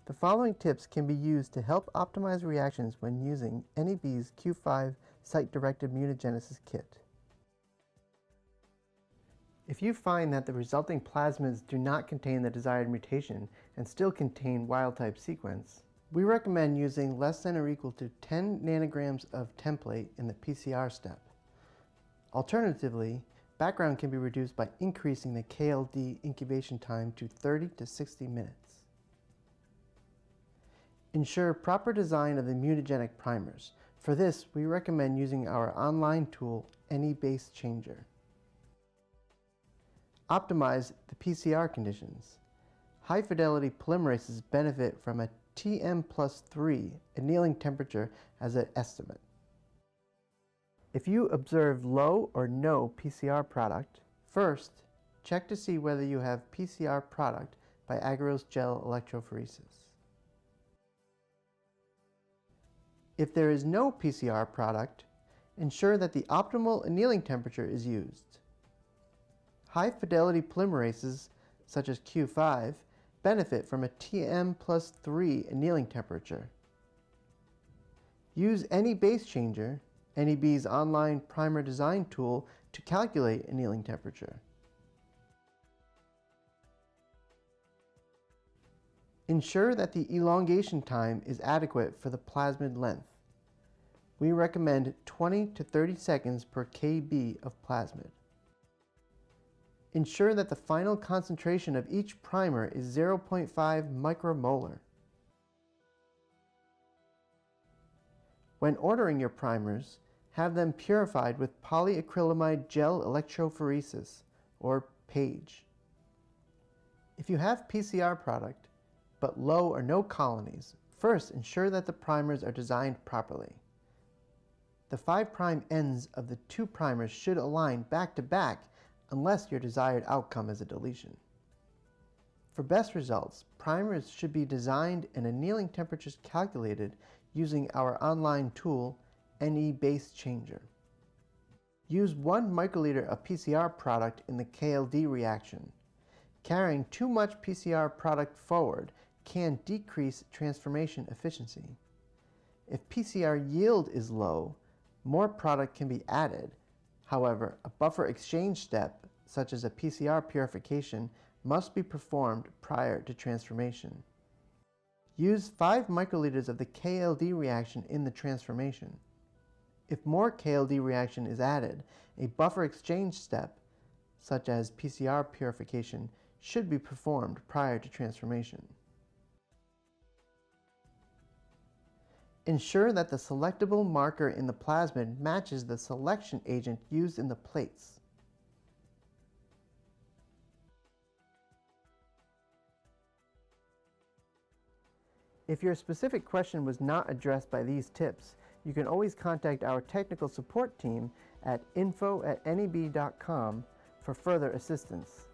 The following tips can be used to help optimize reactions when using NEB's Q5 site-directed mutagenesis kit. If you find that the resulting plasmids do not contain the desired mutation and still contain wild-type sequence, we recommend using less than or equal to 10 nanograms of template in the PCR step. Alternatively, background can be reduced by increasing the KLD incubation time to 30 to 60 minutes. Ensure proper design of the mutagenic primers. For this, we recommend using our online tool, NEBaseChanger. Optimize the PCR conditions. High-fidelity polymerases benefit from a Tm+3 annealing temperature as an estimate. If you observe low or no PCR product, first, check to see whether you have PCR product by agarose gel electrophoresis. If there is no PCR product, ensure that the optimal annealing temperature is used. High-fidelity polymerases, such as Q5, benefit from a Tm+3 annealing temperature. Use NEBaseChanger, NEB's online primer design tool, to calculate annealing temperature. Ensure that the elongation time is adequate for the plasmid length. We recommend 20 to 30 seconds per kb of plasmid. Ensure that the final concentration of each primer is 0.5 micromolar. When ordering your primers, have them purified with polyacrylamide gel electrophoresis, or PAGE. If you have PCR product, but low or no colonies, first ensure that the primers are designed properly. The 5' ends of the two primers should align back to back unless your desired outcome is a deletion. For best results, primers should be designed and annealing temperatures calculated using our online tool, NEBaseChanger. Use 1 microliter of PCR product in the KLD reaction. Carrying too much PCR product forward can decrease transformation efficiency. If PCR yield is low, more product can be added. However, a buffer exchange step, such as a PCR purification, must be performed prior to transformation. Use 5 microliters of the KLD reaction in the transformation. If more KLD reaction is added, a buffer exchange step, such as PCR purification, should be performed prior to transformation. Ensure that the selectable marker in the plasmid matches the selection agent used in the plates. If your specific question was not addressed by these tips, you can always contact our technical support team at info@neb.com for further assistance.